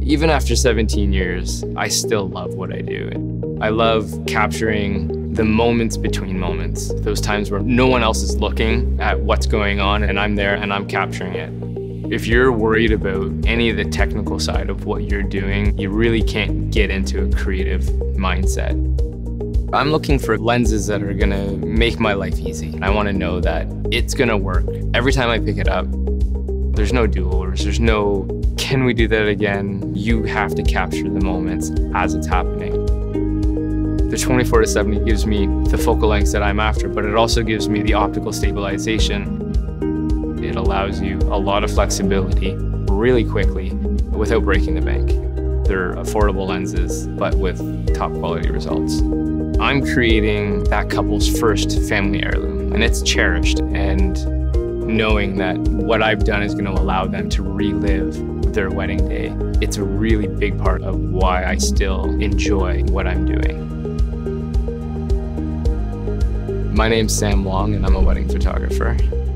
Even after 17 years, I still love what I do. I love capturing the moments between moments, those times where no one else is looking at what's going on and I'm there and I'm capturing it. If you're worried about any of the technical side of what you're doing, you really can't get into a creative mindset. I'm looking for lenses that are gonna make my life easy. I wanna know that it's gonna work. Every time I pick it up, there's no do-overs, there's no, can we do that again? You have to capture the moments as it's happening. The 24-70 gives me the focal lengths that I'm after, but it also gives me the optical stabilization. It allows you a lot of flexibility really quickly without breaking the bank. They're affordable lenses, but with top quality results. I'm creating that couple's first family heirloom, and it's cherished. And knowing that what I've done is going to allow them to relive their wedding day, it's a really big part of why I still enjoy what I'm doing. My name's Sam Wong, and I'm a wedding photographer.